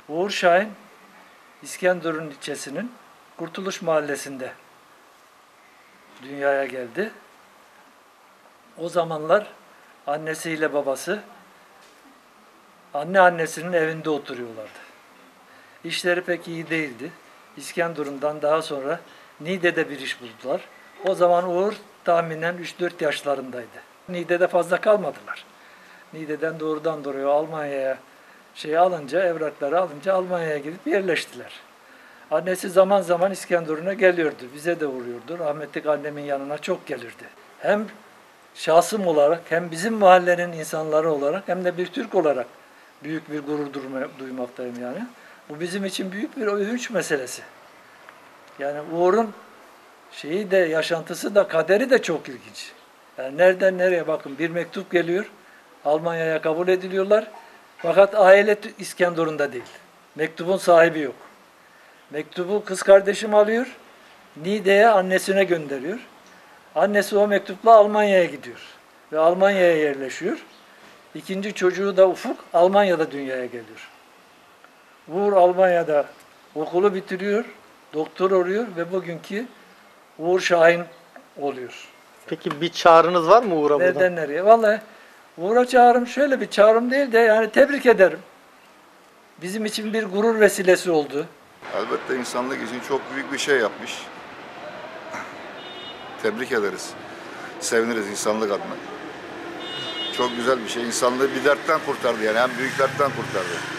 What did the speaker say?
Uğur Şahin, İskenderun ilçesinin Kurtuluş Mahallesi'nde dünyaya geldi. O zamanlar annesiyle babası annesinin evinde oturuyorlardı. İşleri pek iyi değildi. İskenderun'dan daha sonra Niğde'de bir iş buldular. O zaman Uğur tahminen 3-4 yaşlarındaydı. Niğde'de fazla kalmadılar. Niğde'den doğrudan doğruya Almanya'ya evrakları alınca Almanya'ya gidip yerleştiler. Annesi zaman zaman İskenderun'a geliyordu. Bize de uğruyordu. Rahmetli annemin yanına çok gelirdi. Hem şahsım olarak hem bizim mahallenin insanları olarak hem de bir Türk olarak büyük bir gurur duymaktayım yani. Bu bizim için büyük bir övünç meselesi. Yani Uğur'un yaşantısı da kaderi de çok ilginç. Yani nereden nereye bakın bir mektup geliyor. Almanya'ya kabul ediliyorlar. Fakat aile İskenderun'da değil. Mektubun sahibi yok. Mektubu kız kardeşim alıyor. Niğde'ye annesine gönderiyor. Annesi o mektupla Almanya'ya gidiyor. Ve Almanya'ya yerleşiyor. İkinci çocuğu da Ufuk Almanya'da dünyaya geliyor. Uğur Almanya'da okulu bitiriyor, doktor oluyor ve bugünkü Uğur Şahin oluyor. Peki bir çağrınız var mı Uğur'a buradan? Nereden nereye? Vallahi Uğur'a çağrım şöyle bir çağrım değil de yani tebrik ederim. Bizim için bir gurur vesilesi oldu. Elbette insanlık için çok büyük bir şey yapmış. Tebrik ederiz. Seviniriz insanlık adına. Çok güzel bir şey. İnsanlığı bir dertten kurtardı yani. Hem büyük dertten kurtardı.